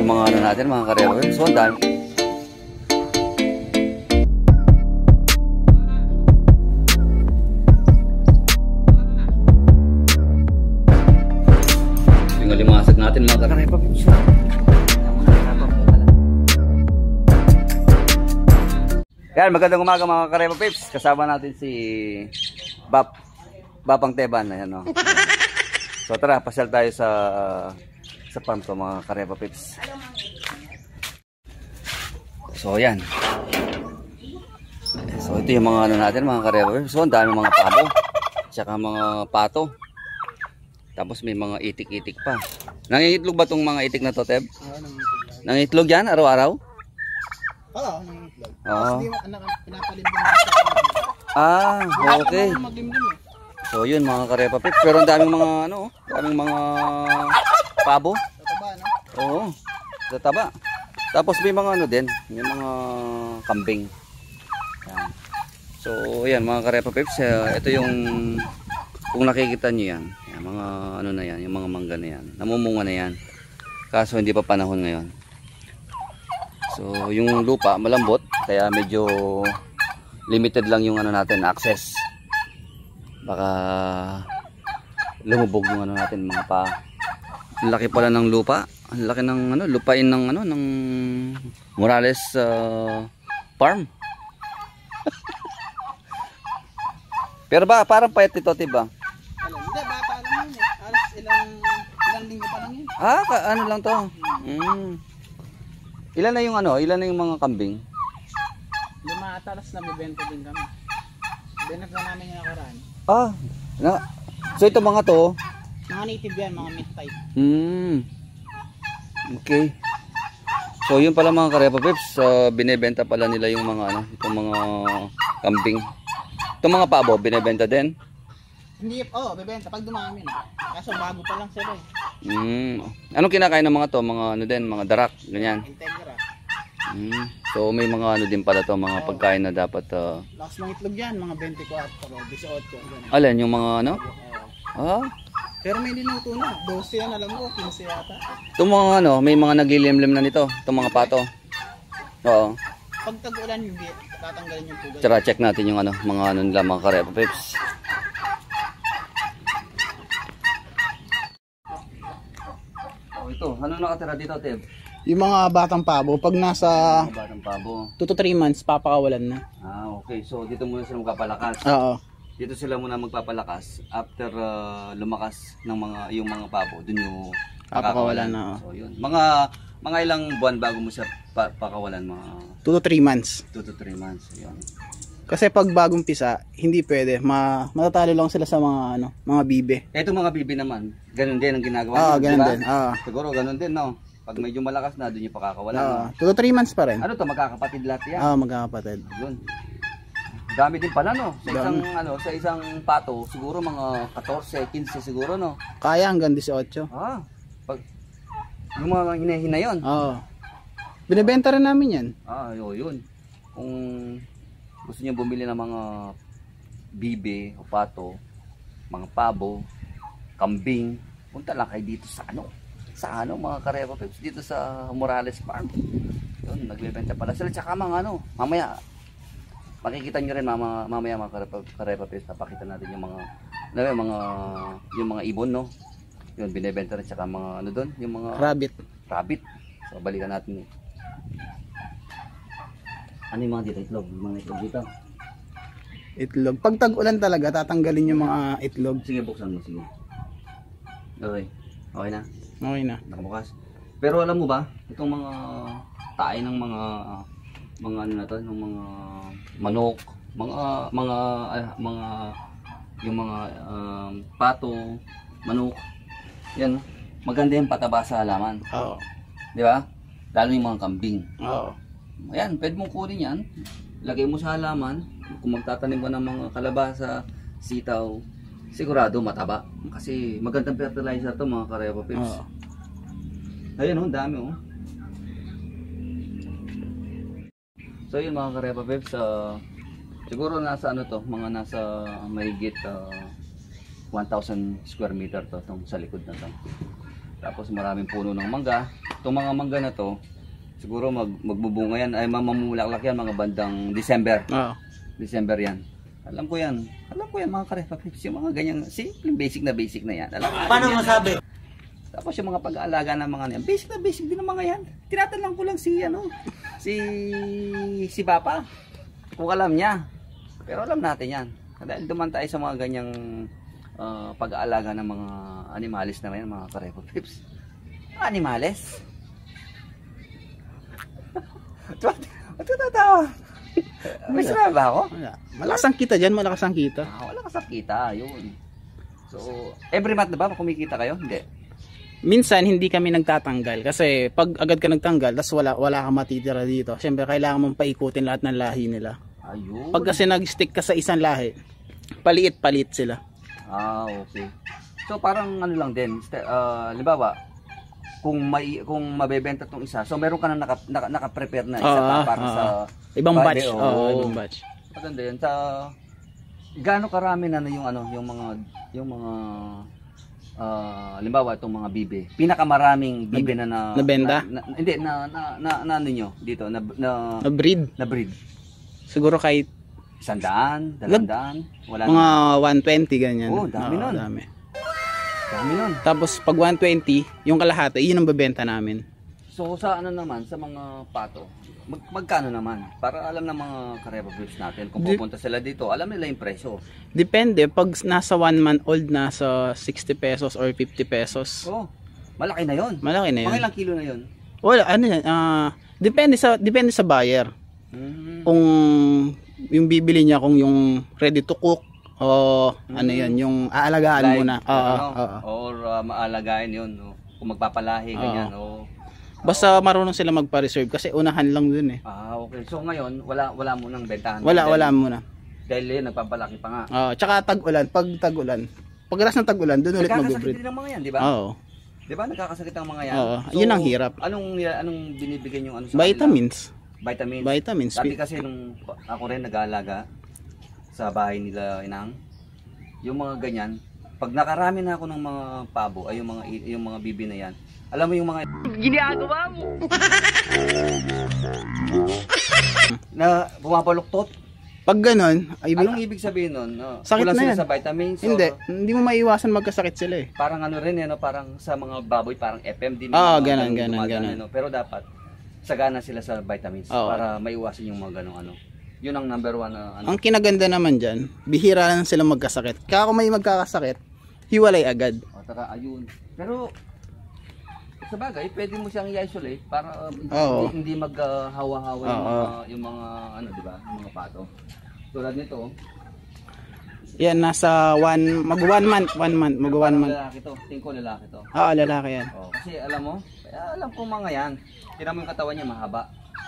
yung mga ano natin, mga karero. So, ang dami. Yung alimasag natin, mga karero. Yan, magandang umaga mga karero pips. Kasama natin si Bapang Teban. Ayan, no? So tara, pasyal tayo sa farm to mga karero pips. So yan. So ito yung mga ano natin mga karero pips. So ang dami mga pabo. Tsaka mga pato. Tapos may mga itik-itik pa. Nangingitlog ba tong mga itik na to, Teb? Nangingitlog yan araw-araw? Oo, nangingitlog. Oo. Pinapalimbing Ah, okay. So yun mga karepa pips. Pero ang daming mga ano, daming mga pabo. Tataba, no? Oo, tataba. Tapos may mga ano din, may mga kambing. Yan. So yan mga karepa pips, ito yung kung nakikita nyo yan, yan, mga ano na yan, yung mga mangga na yan. Namumunga na yan. Kaso hindi pa panahon ngayon. So yung lupa malambot, kaya medyo limited lang yung ano natin, access. Baka lumubog yung ano natin mga pa. Ang laki pala ng lupa. Ang laki ng ano, lupain ng ano ng Morales farm. Pero ba parang payat ito, tiba? Hindi, bata lang yun eh. Alas ilang linggo pa lang yun. Ah, ano lang to? Ilan na yung ano? Ilan na yung mga kambing? 5 atalas na bibenta din kami. Binag na namin yung nakaraan. Ah, so ito mga to? Mga native yan, mga meat type. Okay. So yun pala mga karepa pips, binebenta pala nila yung mga ano, itong mga kambing. Itong mga pabo, binebenta din? Hindi, bibenta pag dumami na. Kaso bago pa lang sila eh. Anong kinakain ng mga to? Mga ano din, mga darak, ganyan. Integra. So may mga ano din pala to, mga pagkain na dapat Lakas ng itlog yan, mga 24, 18. Ganun. alin yung mga ano? Pero may linuto na, 12 yan alam ko, 15 yata. Itong mga ano, may mga naglilimlim na nito, itong mga pato. Oo. Pag tag-ulan hindi, tatanggalin yung tubig. Tara, check natin yung ano, mga ano nila, mga karepa pips. Oh, ito, ano nakatira dito, Teb? Yung mga batang pabo, pag nasa Mga batang pabo. 2 to 3 months, papakawalan na. Ah, okay. So dito muna sila magpapalakas. Oo. Dito sila muna magpapalakas after lumakas ng mga yung mga pabo, dun yung Papakawalan na. So yun. Mga ilang buwan bago mo siya pakawalan, mga 2 to 3 months. 2 to 3 months. Yun. Kasi pag bagong pisa, hindi pwede. Matatalo lang sila sa mga mga bibe. Ito mga bibi naman, ganun din ang ginagawa. Ganun din. Siguro ganun din, no? Pag medyo malakas na, dun yung pakakawalan. 2 to 3 months pa rin. Ano to, magkakapatid lahat yan? Magkakapatid. Yun. Dami din pala, no? Sa isang pato, siguro mga 14, 15 siguro, no? Kaya hanggang 18. Pag yung mga hinahina yun. Binibenta rin namin yan. Yun. Kung gusto niyo bumili ng mga bibe o pato, mga pabo, kambing, punta lang kayo dito sa mga karepa pips, dito sa Morales Farm. Yun, nagbebenta pala sila. Tsaka mga mamaya, makikita nyo rin mamaya mga karepa pips, napakita natin yung mga ibon, no? Yun, binebenta rin. Tsaka mga doon, yung mga rabbit. So, balikan natin yun. Ano yung mga dito? Itlog? Mga itlog dito? Itlog. Pag tag-ulan talaga, tatanggalin yung mga itlog. Sige, buksan mo. Sige. Okay. Okay na? Okay na. Nakabukas. Pero alam mo ba, itong mga tae ng mga ano na to, ng mga manok, yung mga pato, manok, yan, maganda yung pataba sa halaman. Di ba? Lalo yung mga kambing. Ayan, pwede mong kunin yan, lagay mo sa halaman. Kung magtatanim ka ng mga kalabasa, sitaw, sigurado mataba. Kasi magandang fertilizer to mga karepa pips. Ayun, dami So yun mga karepa pips, siguro nasa mga nasa mahigit 1,000 square meter to, tong sa likod na to. Tapos maraming puno ng mangga. Itong mga mangga na to, siguro magbubunga yan, ay mamamulaklak yan mga bandang December. December yan. Alam ko yan mga karepa pips, yung mga ganyang simple basic na yan. Alam ko. Paano masabi? Tapos yung mga pag-aalaga ng mga yan, basic din ng mga yan. Tinatanong ko lang si Papa, kung alam niya. Pero alam natin yan. Dahil duman tayo sa mga ganyang pag-aalaga ng mga animalis na yan, mga karepa pips. Animales? Ito tatawa. May sarap ba ako? Malakas ang kita dyan, malakas ang kita. Malakas ang kita, yun. So, every month na ba kumikita kayo? Hindi. Minsan hindi kami nagtatanggal kasi pag agad ka nagtanggal, tas wala kang matitira dito. Siyempre kailangan mong paikutin lahat ng lahi nila. Ayun. Pag kasi nag-stick ka sa isang lahi, paliit sila. Okay. So parang ano lang din, halimbawa, kung mabebenta tong isa, so meron ka na naka-prepare na isa para sa ibang batch. Ibang batch. Maganda 'yan. Sa gaano karami na yung mga halimbawa itong mga bibe. Pinakamaraming bibe na benta? Hindi na ano nyo dito na breed. Na breed. Siguro kahit 100, 200, wala mga 120 ganyan. Dami nun. Dami nun. Tapos pag 120, yung kalahati, yun ang bebenta namin. So sa ano naman, sa mga pato, magkano naman? Para alam ng mga karepa groups natin, kung pupunta sila dito, alam nila yung presyo. Depende, pag nasa 1 month old, nasa 60 pesos or 50 pesos. Malaki na yun. Mga ilang kilo na yun? Wala, ano yan, depende sa buyer. Kung yung bibili niya, kung yung ready to cook, ano yan, yung aalagaan mo na. Or maalagaan yun, kung magpapalahi, ganyan. Basta marunong sila magpa-reserve kasi unahan lang dun eh. Okay. So ngayon, wala mo nang bentahan. Wala muna. Dahil yun, nagpapalaki pa nga. Tsaka tag-ulan, pagras ng tag-ulan, dun ulit mag-breed. Nagkakasakit din ang mga yan, di ba? Di ba nagkakasakit ang mga yan? So, yun ang hirap. Anong binibigyan yung sa Vitamins. Vitamins. Dati kasi nung ako rin nag-aalaga sa bahay nila inang, yung mga ganyan, pag nakarami na ako ng mga pabo, ay yung mga bibi na yan, alam mo yung mga ginagawa mo na bumapaluktot. Pag ganon, anong ibig sabihin nun? Sakit na yan. Sa vitamins? Hindi mo maiwasan magkasakit sila eh. Parang ano rin yan, parang sa mga baboy, parang FMD. Ganon. Pero dapat sagana sila sa vitamins para maiwasan yung mga ganong ano. Yun ang number 1 na ano. Ang kinaganda naman dyan, bihira lang sila magkasakit. Kaya kung may magkakasakit, hiwalay agad. Ayun. Pero sa bagay, pwede mo siyang i-isolate para hindi maghawa-hawa yung mga ano, di ba? Yung mga pato. Tulad nito. Yan, nasa 1 month. Lalaki to. Tingin ko lalaki to. Lalaki yan. Kasi alam mo, alam ko mga yan. Tingnan mo yung katawan niya, mahaba.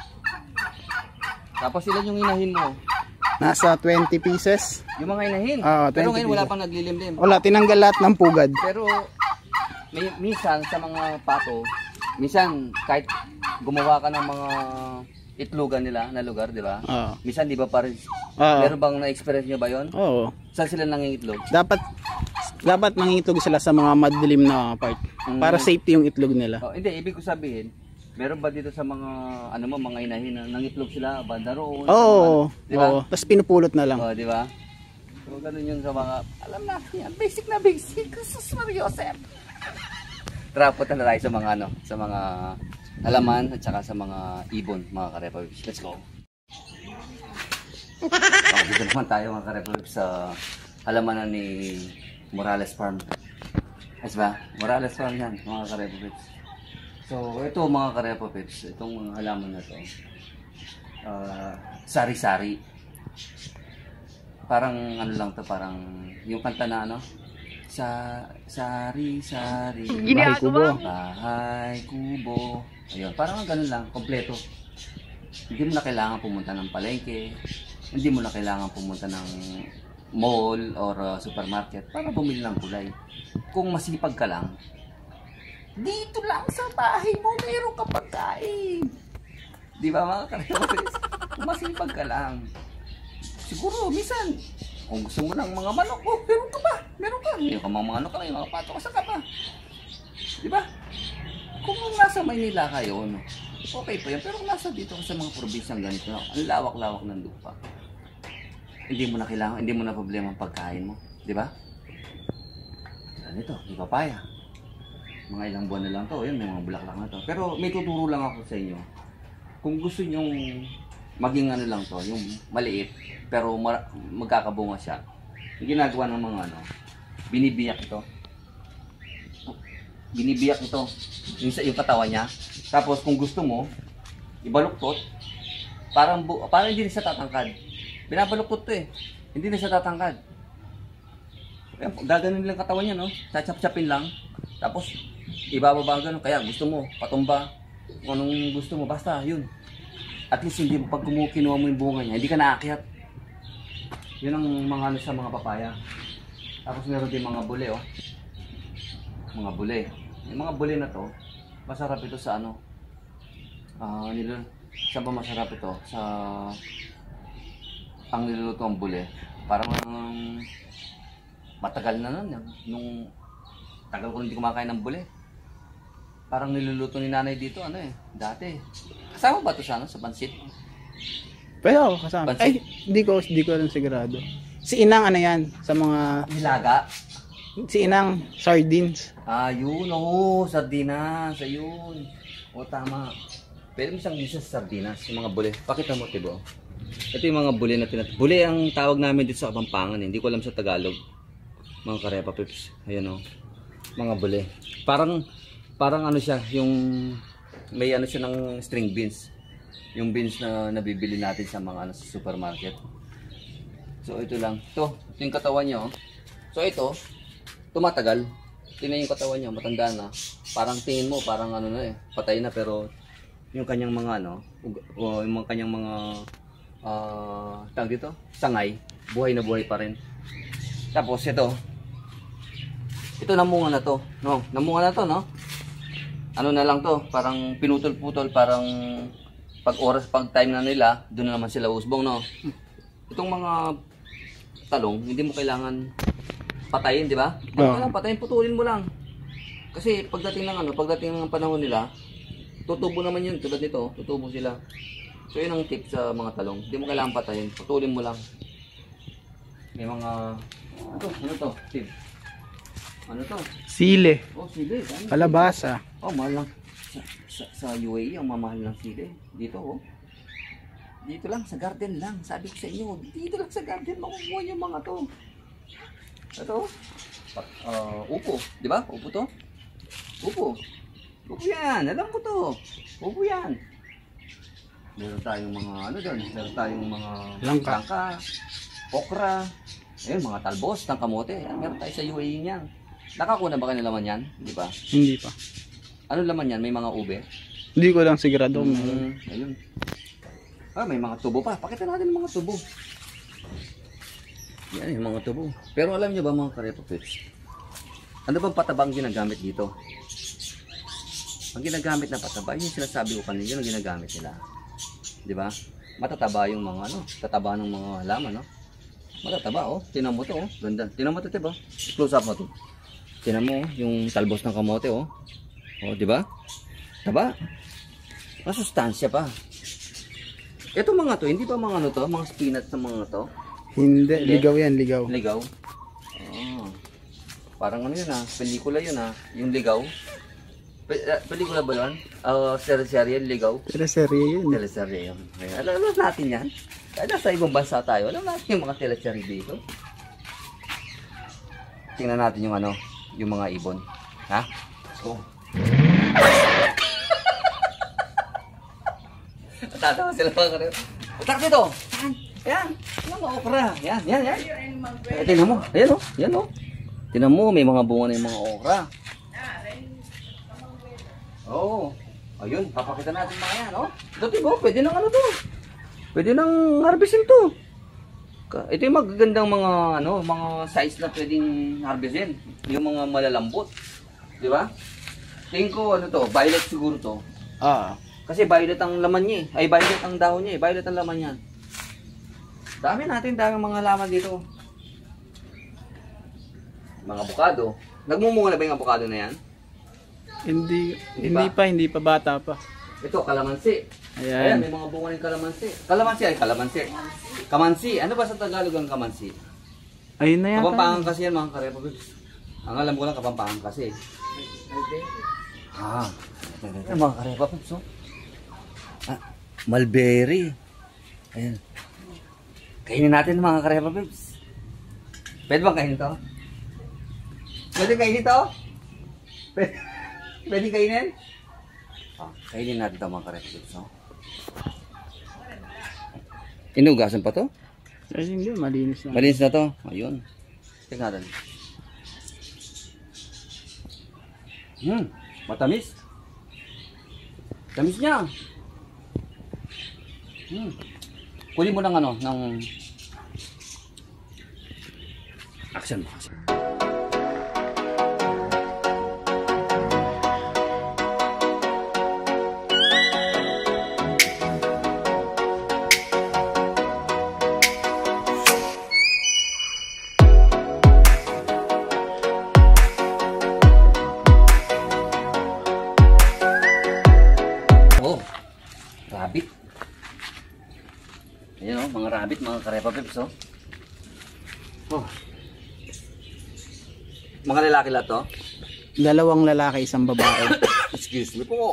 Tapos ilan yung inahin mo? Nasa 20 pieces. Yung mga inahin? Pero ngayon wala pang naglilimlim. Wala, tinanggal lahat ng pugad. Pero minsan sa mga pato, minsan kahit gumawa ka ng mga itlogan nila na lugar, di ba? Minsan di ba pares? Meron bang na-experience nyo ba yon? Saan sila nangingitlog? Dapat nangingitlog sila sa mga madilim na part. Para safety yung itlog nila. Hindi, ibig ko sabihin, meron ba dito sa mga mga inahin na nangitlog sila banda roon? Di ba? Tapos pinupulot na lang. Di ba? So ganun yun sa mga, alam natin yan, basic na basic. Sus Mario Joseph. Trapot na tayo sa mga sa mga halaman at saka sa mga ibon, mga karepa. Let's go. Dito naman tayo mga karepa sa halamanan ni Morales Farm. Yes ba? Morales Farm yan, mga karepa. So ito mga karepa pips, itong mga halaman na to, sari-sari. Parang ano lang to, parang yung kanta na sari-sari, bahay kubo. Ayun, parang ganun lang, kompleto. Hindi mo na kailangan pumunta ng palengke, hindi mo na kailangan pumunta ng mall or supermarket para bumili ng gulay. Kung masipag ka lang, dito lang sa bahay mo meron ka pagkain. Di ba mga karepa? Kung masipag ka lang, siguro minsan kung gusto mo ng mga manok, meron ka ba? Meron ka. Meron ka mga manok ka, mga pato ka, saka pa. Di ba? Kung nasa Maynila kayo, no, okay pa yan. Pero kung nasa dito sa mga probinsyang ganito, no, ang lawak-lawak ng lupa. Hindi mo na kailangan, hindi mo na problema ang pagkain mo. Di ba? Ganito, may papaya. Mga ilang buwan na lang to. Yan, may mga bulaklak na to. Pero may tuturo lang ako sa inyo. Kung gusto nyong maging ano lang to, yung maliit, pero magkakabunga siya. Yung ginagawa ng mga ano, binibiyak ito. Binibiyak ito. Yung katawan niya. Tapos kung gusto mo, ibaluktot, parang hindi na siya tatangkad. Binabaluktot to eh. Hindi na siya tatangkad. Gaganon lang katawan niya, no? Chachap-chapin lang. Tapos, ibababa ganun. Kaya gusto mo, patumba. Kung anong gusto mo, basta, yun. At least, hindi pag kinuha mo yung bunga niya, hindi ka naakyat. Yun ang mga ano sa mga papaya. Tapos meron din mga bule, oh. Mga bule. Yung mga bule na to, masarap ito sa ano. Saan ba masarap ito? Sa ang niluluto ang bule. Parang matagal na nun. Nung tagal ko hindi kumakain ng bule. Parang niluluto ni nanay dito, ano eh, dati. Kasama ba ito sa, ano, sa pansit? Pero ako kasama. Pansit? Ay, hindi ko rin sigurado. Si Inang ano yan, sa mga, Nilaga? si Inang sardines. Yun, oo, sardinas, ayun. O, tama. Pwede mo siyang isa sa sardinas, yung mga bule. Pakita mo, Tibo. Ito yung mga bule na bule ang tawag namin dito sa Kapampangan, eh. Hindi ko alam sa Tagalog. Mga karepa pips. Ayan, oh. Mga bule. Parang ano siya, yung may ano siya ng string beans. Yung beans na nabibili natin sa mga ano, sa supermarket. So ito lang. Ito yung katawan niya, oh. So ito, tumatagal. Tingnan yung katawan niya, matanda na. Parang tingin mo, parang ano na eh, patay na, pero yung kanyang mga ano, o yung kanyang mga tawag dito, sangay, buhay na buhay pa rin. Tapos ito namunga na to, no? Namunga na to, no? Ano na lang to, parang pinutol-putol, parang pag time na nila, doon na naman sila usbong, no? Itong mga talong, hindi mo kailangan patayin, di ba? Hindi mo kailangan patayin, putulin mo lang. Kasi pagdating ng panahon nila, tutubo naman yun, tulad nito, tutubo sila. So yun ang tip sa mga talong, hindi mo kailangan patayin, putulin mo lang. May mga, ano to, tip. Ano to? Sile. Oh, sili. Kalabasa. Oh, mahal lang. Sa UAE, ang mamahal ng sili. Dito, oh. Dito lang, sa garden lang. Sabi ko sa inyo, dito lang sa garden, makukuha yung mga to. Ito, upo. Di ba? Upo to? Upo. Upo yan. Alam ko to. Upo yan. Meron tayong mga, ano doon? Meron tayong mga langka, okra. Ayun, mga talbos ng kamote. Meron tayo sa UAE niyan. Nakakuha na ba kayo ng laman yan? Di ba? Hindi pa. Ano laman yan? May mga ube? Hindi ko lang sigurado. Ayun. May mga tubo pa. Pakita natin yung mga tubo. Yan yung mga tubo. Pero alam nyo ba mga karepa pits? Ano bang patabang ginagamit dito? Ang ginagamit na pataba, yung sinasabi ko kanina, yun ang ginagamit nila. Di ba? Matataba yung mga ano, tataba ng mga halaman, no? Matataba, oh. Tinan mo to, oh. Ganda. Tinan mo to, diba? Close up mo to. Tinan mo, yung talbos ng kamote, oh. Oh, di ba? Taba. Masustansya pa. Ito mga to, hindi ba mga ano to? Mga spinach na mga to? Hindi, ligaw yan, ligaw. Ligaw? Oh. Parang ano yun, pelikula yun, yung ligaw. Pelikula ba yun? Serye, ligaw? Teleserye yun. Teleserye yun. Alam natin yan. Kaya sa ibang bansa tayo, alam natin yung mga teleserye dito. Tingnan natin yung ano, yung mga ibon. Ha? Oh. Tatawa sila mga karepa. Utak dito! Yan! Yan mga okra. Yan. Tingnan mo. Ayan o. Yan o. Tingnan mo, may mga bunga na yung mga okra. Oo. Ayun, papakita natin mga yan, no? Ito, diba? Pwede nang ano to. Pwede nang harvestin to. Ito yung magagandang mga, ano, mga size na pwedeng harvestin. Yung mga malalambot. Di ba? Tingin ko, ano to, violet siguro to. Kasi violet ang laman niya eh. Ay, violet ang dahon niya eh. Violet ang laman niya. Dami mga laman dito. Mga avocado. Nagmumunga na ba yung avocado na yan? Hindi pa bata pa. Ito, kalamansi. Ayan, may mga bunga ng kalamansi. Kalamansi. Kamansi. Ano ba sa Tagalog ang kamansi? Ayun na yan. Kapampangan kasi yan, mga karepa bibs. Ang alam ko lang, kapampangan kasi. Mga karepa bibs, oh. Mulberry. Ayan. Kainin natin mga karepa bibs. Pwede bang kainin to? Pwede kainin to? Pwede kainin? Kainin natin ito mga karepa bibs, oh. Inugasan pa to? Ay, hindi, malinis na. Malinis na to. Ayun. Tingnan natin. Matamis. Tamis niya. Kunin mo ng ano, ng action mo. Rabbit. Ayan o, mga rabbit, mga karepa pips o. Mga lalaki lang to? 2 lalaki, 1 babae. Excuse me po.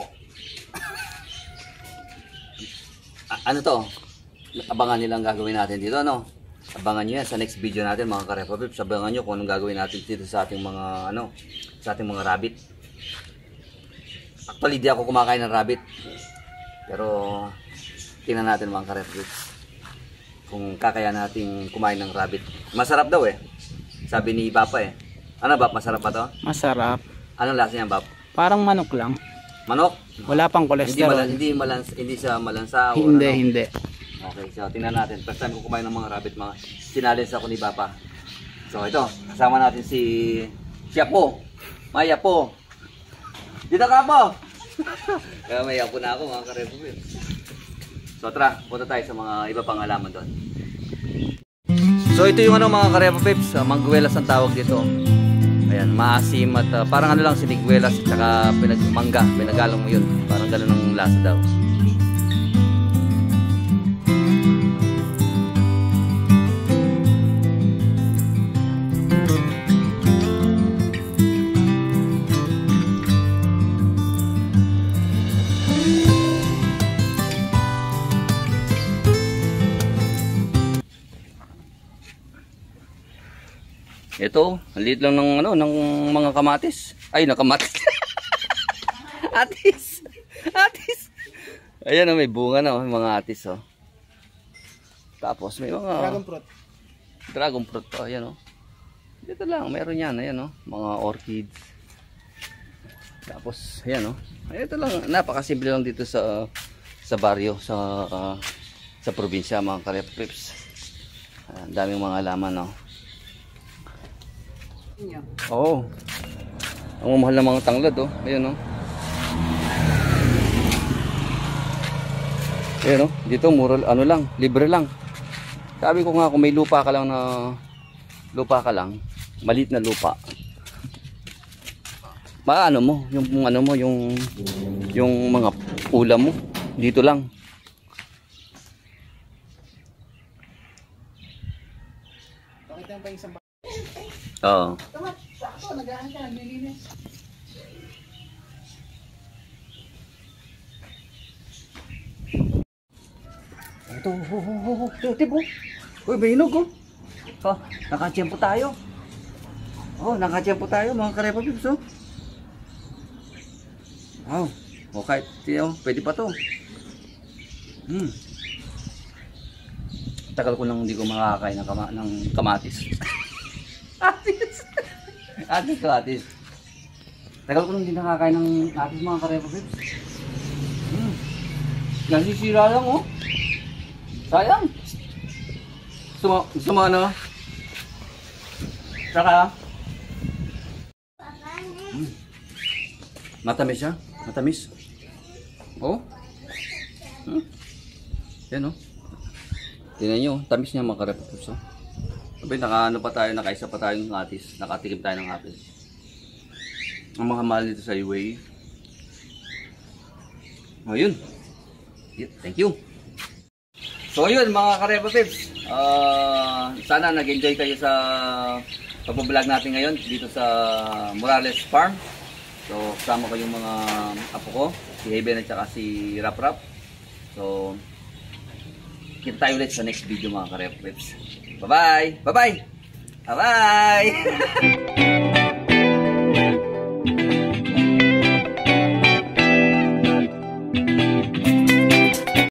Ano to? Abangan nilang gagawin natin dito, no? Abangan nyo yan sa next video natin, mga karepa pips. Abangan nyo kung anong gagawin natin dito sa ating mga, sa ating mga rabbit. Actually, di ako kumakain ng rabbit. Pero tingnan natin mga karepa kung kakaya nating kumain ng rabbit. Masarap daw eh. Sabi ni Papa eh. Ano Bap, masarap pa to? Masarap. Anong lasa niya Bap? Parang manok lang. Manok? Wala pang cholesterol. Hindi siya malansa. Hindi, hindi. Okay, so tingnan natin. First time ko kumain ng mga rabbit, mga sinalins ako ni Papa. So ito, kasama natin si Apo. May Apo. Dito ka po. Kaya may Apo na ako mga karepa. So tara, punta tayo sa mga iba pang halaman doon. So ito yung mga karepa pips, mangguelas ang tawag dito. Ayan, maasim at parang lang siniguelas at saka mangga, pinagalang mo yun. Parang ganun ang lasa daw. Ito, ang liit lang ng ng mga kamatis. Ay, nakamatis. Atis. Ayan, may bunga na, may mga atis oh. Tapos may mga Dragon fruit pa, ayan oh. Dito lang, meron yan, ayan oh, mga orchids. Tapos ayan oh. Ito lang, napakasimple lang dito sa baryo, sa probinsya mga karepa pips. Ang daming mga halaman oh. Oo. Ang mahal ng mga tanglad oh. Ayun oh. Ayun oh. Dito mura lang, libre lang. Sabi ko nga kung may lupa ka lang maliit na lupa. Maano mo, yung mga ulam mo dito lang. Bakit pa yung isang Oo. Sakto, nagahan ka, naglilinis. Ito, tipo. Uy, may hinog oh. Nakatiyempo tayo. Nakatiyempo tayo mga karepa pips oh. Wow. Okay, tiyo, pwede pa to. Tagal ko nang hindi ko makakain ng kamatis. Atis. Tagal ko nang hindi nakakain ng atis mga karepa pips. Nasisira lang oh. Sayang. Sumana. Saka. Matamis siya. Matamis. Oh. Yan oh. Tingnan nyo, tamis niya mga karepa pips oh. Sabi, nakaisa pa tayo ng atis. Nakatikim tayo ng atis. Ang mga mahal dito sa UAE, O yun. Thank you. So yun mga Karepa Pips, sana nag-enjoy kayo sa pag-vlog natin ngayon dito sa Morales Farm. So kasama ko yung mga apo ko, si Heaven at saka si Rap Rap. So kita tayo ulit sa next video mga Karepa Pips. Bye bye! Bye bye! Bye bye!